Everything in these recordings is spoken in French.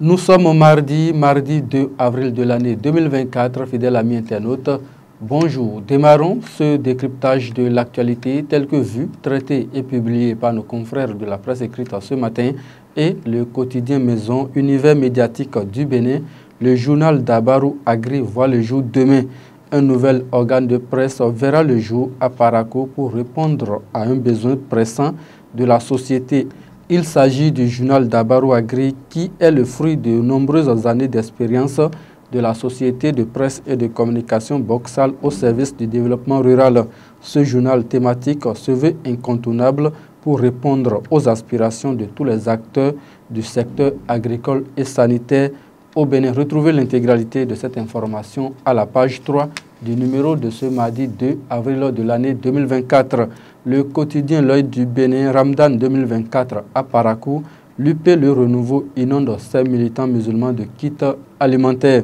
Nous sommes mardi 2 avril de l'année 2024, fidèles amis internautes. Bonjour, démarrons ce décryptage de l'actualité tel que vu, traité et publié par nos confrères de la presse écrite ce matin et le quotidien Maison, univers médiatique du Bénin. Le journal Dabarou Agri voit le jour demain. Un nouvel organe de presse verra le jour à Parakou pour répondre à un besoin pressant de la société. Il s'agit du journal Dabarou Agri qui est le fruit de nombreuses années d'expérience de la société de presse et de communication Boxal au service du développement rural. Ce journal thématique se veut incontournable pour répondre aux aspirations de tous les acteurs du secteur agricole et sanitaire au Bénin. Retrouvez l'intégralité de cette information à la page 3 du numéro de ce mardi 2 avril de l'année 2024. Le quotidien L'Œil du Bénin, Ramadan 2024 à Parakou, l'UP Le Renouveau inonde 5 militants musulmans de kits alimentaires.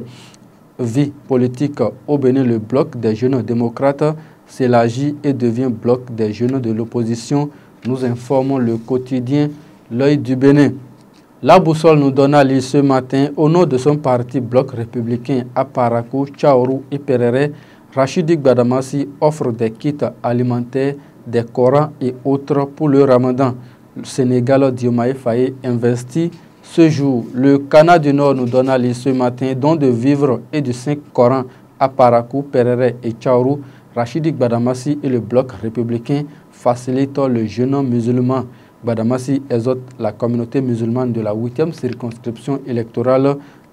Vie politique au Bénin, le bloc des jeunes démocrates s'élargit et devient bloc des jeunes de l'opposition. Nous informons le quotidien L'Œil du Bénin. La boussole nous donne à lire ce matin, au nom de son parti bloc républicain à Parakou, Tchaourou et Perere, Rachidi Gbadamassi offre des kits alimentaires, des Corans et autres pour le Ramadan. Le Sénégal, Diomaye Faye investit ce jour. Le Canada du Nord nous donne à lire ce matin, don de vivres et du Saint-Coran à Parakou, Perere et Tchaourou. Rachidi Gbadamassi et le bloc républicain facilitent le jeûne musulman. Gbadamassi exhorte la communauté musulmane de la 8e circonscription électorale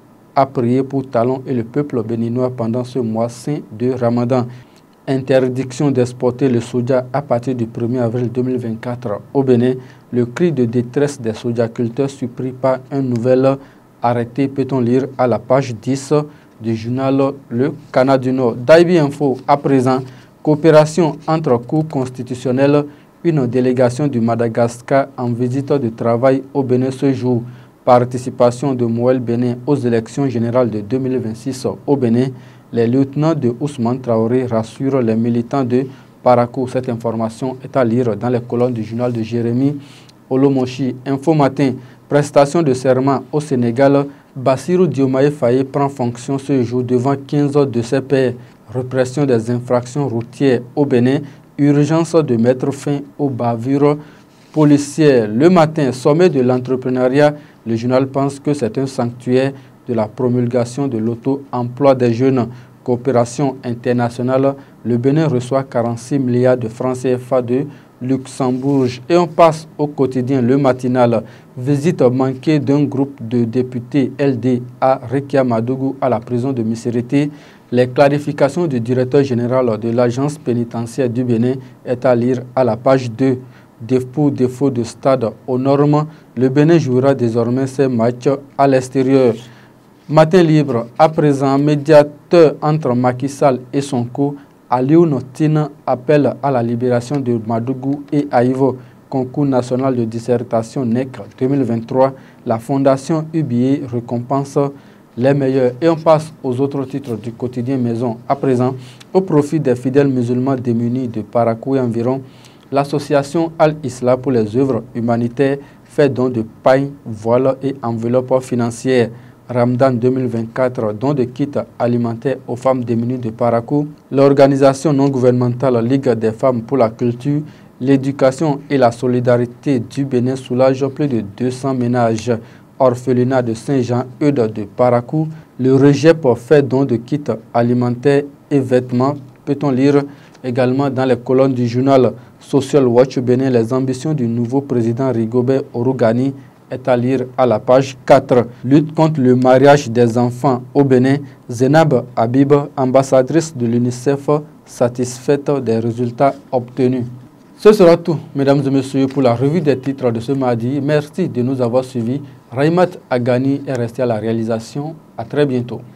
à prier pour Talon et le peuple béninois pendant ce mois saint de Ramadan. Interdiction d'exporter le soja à partir du 1er avril 2024 au Bénin. Le cri de détresse des sojaculteurs surpris par un nouvel arrêté, peut-on lire à la page 10 du journal Le Canada du Nord. Daibi Info à présent, coopération entre cours constitutionnels. Une délégation du Madagascar en visite de travail au Bénin ce jour. Participation de Moël Bénin aux élections générales de 2026 au Bénin. Les lieutenants de Ousmane Traoré rassurent les militants de Parakou. Cette information est à lire dans les colonnes du journal de Jérémy Olomoshi. Info Matin, prestation de serment au Sénégal. Bassirou Diomaye Faye prend fonction ce jour devant 15 de ses pairs. Répression des infractions routières au Bénin. Urgence de mettre fin aux bavures policières. Le matin, sommet de l'entrepreneuriat, le journal pense que c'est un sanctuaire de la promulgation de l'auto-emploi des jeunes. Coopération internationale, le Bénin reçoit 46 milliards de francs CFA de Luxembourg. Et on passe au quotidien Le Matinal. Visite manquée d'un groupe de députés LD à Rekia-Madougou à la prison de Missérété. Les clarifications du directeur général de l'agence pénitentiaire du Bénin est à lire à la page 2. Pour défaut de stade aux normes, le Bénin jouera désormais ses matchs à l'extérieur. Matin libre, à présent, médiateur entre Macky Sall et Sonko, Aliou Notine appelle à la libération de Madougou et Aïvo. Concours national de dissertation NEC 2023, la fondation UBA récompense les meilleurs. Et on passe aux autres titres du quotidien Maison. À présent, au profit des fidèles musulmans démunis de Parakou et environ, l'association Al-Isla pour les œuvres humanitaires fait don de pain, voiles et enveloppes financières. Ramadan 2024, don de kits alimentaires aux femmes démunies de Parakou. L'organisation non gouvernementale Ligue des femmes pour la culture, l'éducation et la solidarité du Bénin soulage plus de 200 ménages. Orphelinat de Saint-Jean-Eudes de Parakou, le REGEP fait don de kits alimentaires et vêtements, peut-on lire également dans les colonnes du journal Social Watch Bénin. Les ambitions du nouveau président Rigobert Ourougani est à lire à la page 4. Lutte contre le mariage des enfants au Bénin. Zenab Habib, ambassadrice de l'UNICEF, satisfaite des résultats obtenus. Ce sera tout, mesdames et messieurs, pour la revue des titres de ce mardi. Merci de nous avoir suivis. Raïmat Agani est resté à la réalisation. À très bientôt.